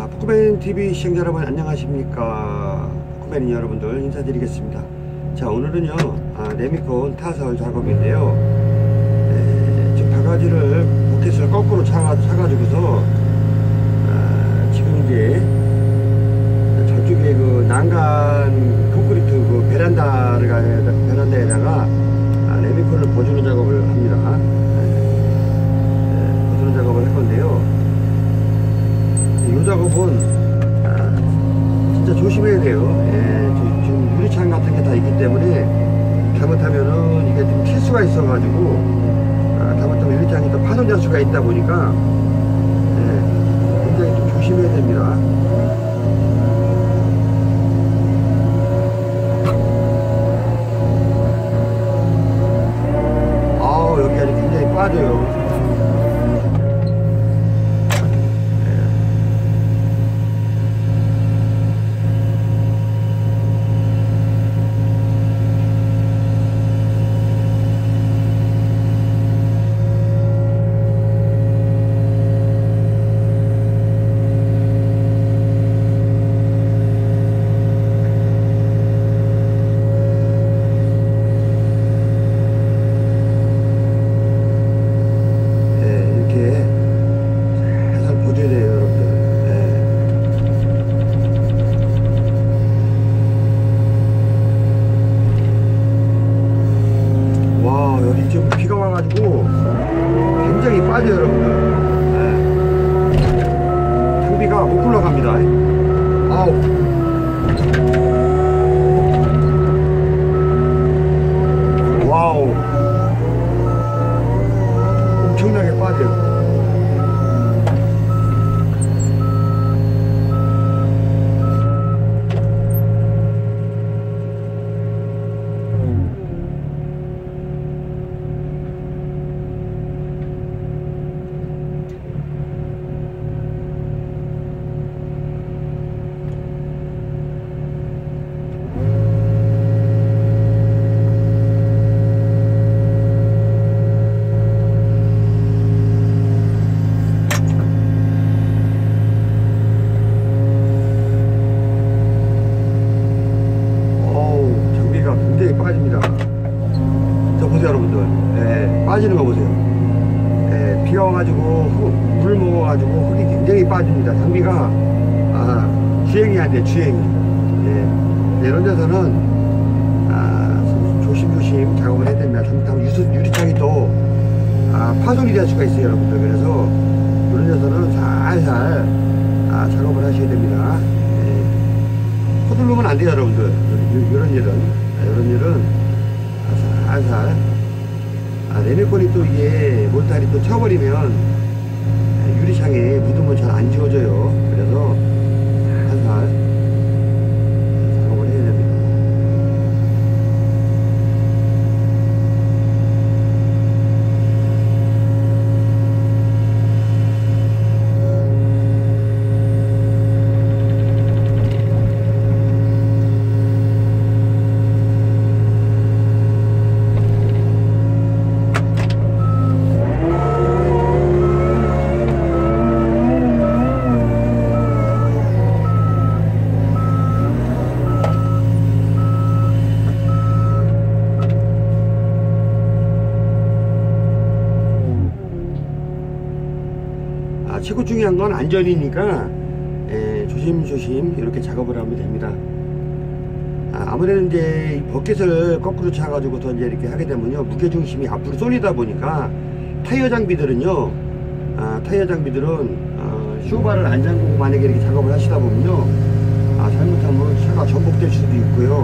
포크맨 TV 시청자 여러분 안녕하십니까. 포크맨 여러분들 인사드리겠습니다. 자, 오늘은요 레미콘 타설 작업인데요. 지금 바가지를 포켓을 거꾸로 차가지고서 지금 이제 저쪽에 그 난간 콘크리트 그 베란다에다가 레미콘을 보주는 작업을 합니다. 보주는 작업을 할 건데요. 이 작업은 진짜 조심해야 돼요. 지금 유리창 같은 게 다 있기 때문에 잘못하면은 이게 좀 튈 수가 있어 가지고 잘못하면 유리창이 또 파손될 수가 있다 보니까 굉장히 좀 조심해야 됩니다. 여기 아주 굉장히 빠져요. 지금 비가 와가지고 굉장히 빠져요, 여러분들. 장비가 못 굴러갑니다. 와우, 엄청나게 빠져요. 빠집니다. 저 보세요, 여러분들. 빠지는 거 보세요. 비가 와가지고 물 먹어가지고 흙이 굉장히 빠집니다. 장비가 주행이 안 돼, 주행이. 이런 데서는 조심조심 작업을 해야 됩니다. 잘못하면 유리창이 또 파손이 될 수가 있어요, 여러분들. 그래서 이런 데서는 살살 작업을 하셔야 됩니다. 서두르면 안 돼요, 여러분들. 이런 일은 살살 레미콘이 또 이게 몰탈이 또 쳐버리면 유리창에 묻으면 잘 안 지워져요. 그래서 살살 작업을 해야 됩니다. 최고 중요한 건 안전이니까 조심조심 이렇게 작업을 하면 됩니다. 아무래도 이제 버켓을 거꾸로 차가지고서 이제 이렇게 하게 되면요, 무게중심이 앞으로 쏠리다 보니까 타이어 장비들은 쇼바를 안 잠그고 만약에 이렇게 작업을 하시다 보면요, 잘못하면 차가 전복될 수도 있고요.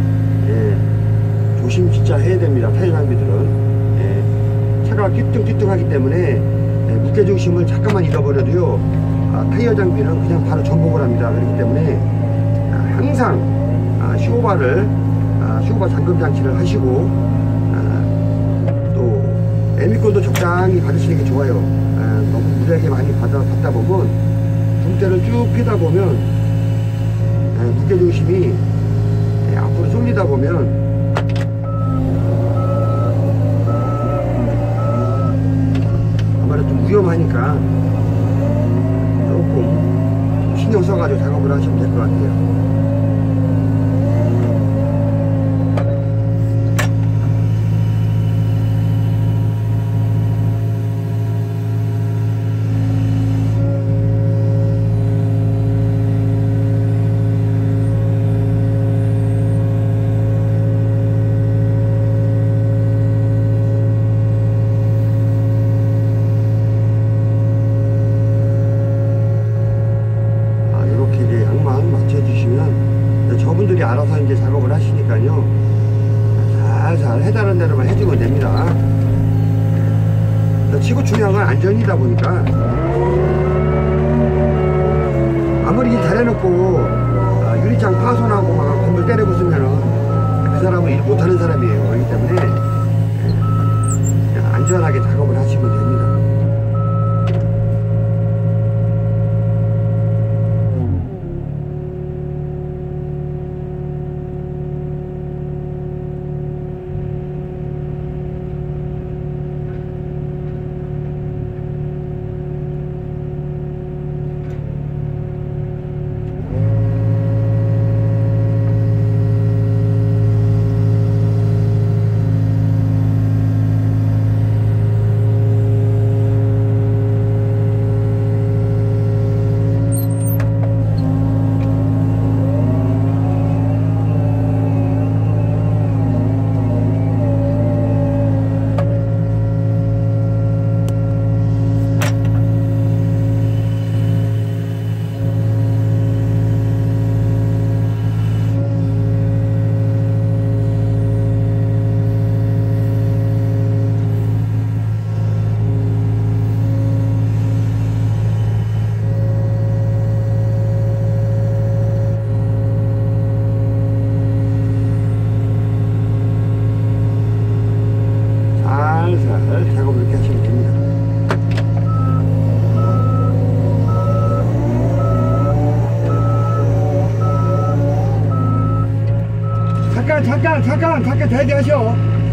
조심 진짜 해야 됩니다. 타이어 장비들은 차가 띠뚱띠뚱하기 때문에 무게중심을 잠깐만 잃어버려도요, 타이어 장비는 그냥 바로 전복을 합니다. 그렇기 때문에 항상 쇼바 잠금 장치를 하시고, 또 레미콘도 적당히 받으시는 게 좋아요. 너무 무리하게 많이 받다 보면 중대를 쭉 피다 보면 무게중심이 앞으로 쏠리다 보면 아무래도 좀 위험하니까 조금 신경 신경 써가지고 작업을 하시면 될 것 같아요. 저분들이 알아서 이제 작업을 하시니까요, 살살 해달라는 대로만 해주면 됩니다. 치고 중요한 건 안전이다 보니까 아무리 일 잘해놓고 유리창 파손하고 막 건물 때려 부수면은 그 사람은 일 못하는 사람이에요. 그렇기 때문에 그냥 안전하게 작업을 하시면 됩니다. 살살 작업을 이렇게 하시면 됩니다. 잠깐 대기하셔.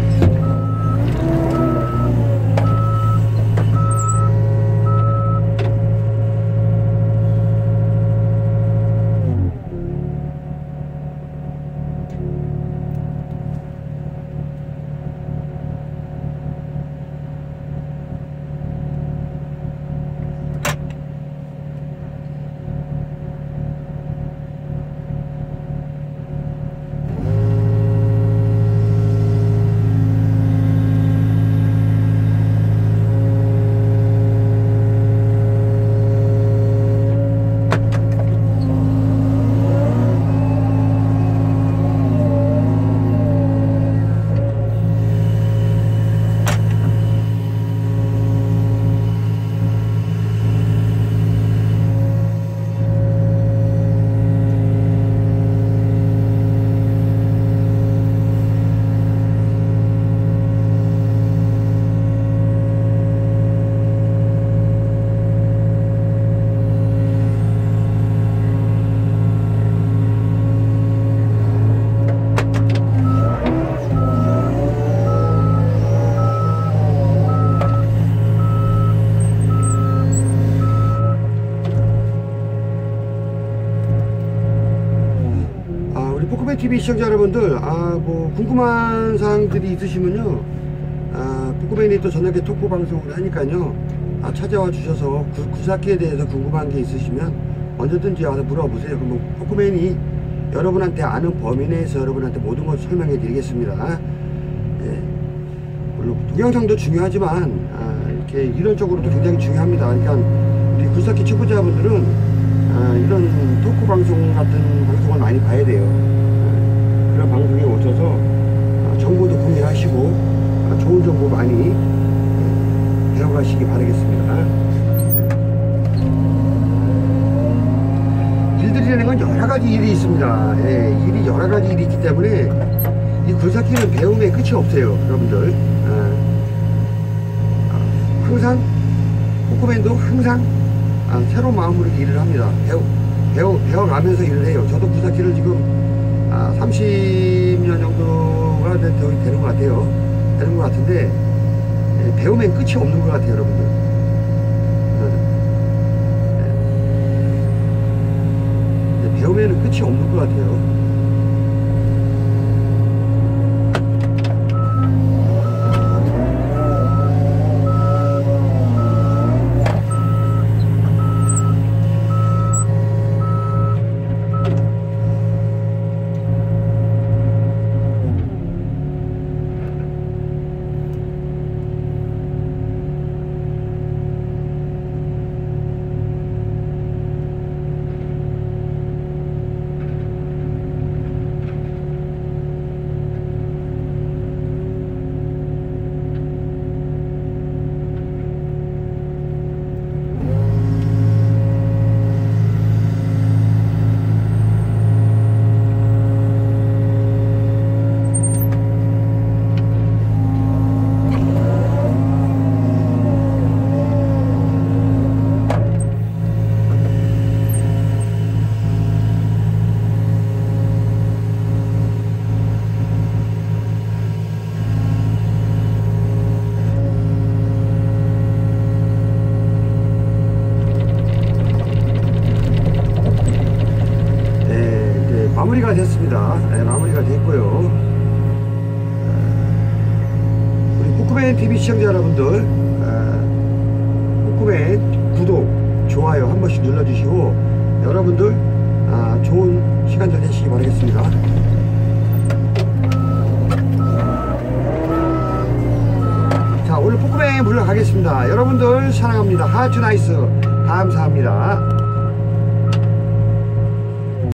포크맨TV 시청자 여러분들, 뭐 궁금한 사항들이 있으시면요, 포크맨이 또 저녁에 토크 방송을 하니까요, 찾아와 주셔서 구사키에 대해서 궁금한 게 있으시면 언제든지 와서 물어보세요. 그럼 포크맨이 여러분한테 아는 범위 내에서 여러분한테 모든 것을 설명해 드리겠습니다. 예, 물론 동영상도 중요하지만 이렇게 이론적으로도 굉장히 중요합니다. 그러니까 우리 구사키 초보자분들은 이런 토크 방송 같은 방송을 많이 봐야 돼요. 그런 방송에 오셔서 정보도 구매하시고 좋은 정보 많이 배워가시기 바라겠습니다. 일들이라는 건 여러가지 일이 있습니다. 예, 일이 여러가지 일이 있기 때문에 이 굴삭기는 배움의 끝이 없어요. 여러분들, 항상 포크맨도 항상 새로운 마음으로 일을 합니다. 배워가면서 일을 해요. 저도 굴삭기를 지금 30년 정도가 되는 것 같아요. 되는 것 같은데, 배움엔 끝이 없는 것 같아요, 여러분들. 끝이 없는 것 같아요. 마무리가 됐습니다. 네, 마무리가 됐고요. 우리 꾸꾸맨 TV 시청자 여러분들, 꾸꾸맨 구독, 좋아요 한 번씩 눌러주시고 여러분들 좋은 시간들 되시기 바라겠습니다. 자, 오늘 꾸꾸맨 물러가겠습니다. 여러분들 사랑합니다. 하츄나이스 감사합니다.